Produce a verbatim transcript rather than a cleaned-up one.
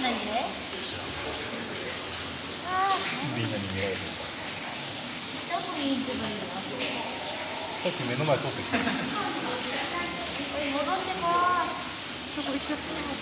何で？ああ、 みんなに見られてる。 どこに行けばいいの？ さっき目の前通ってきた。 これ戻ってこー。どこ行っちゃった。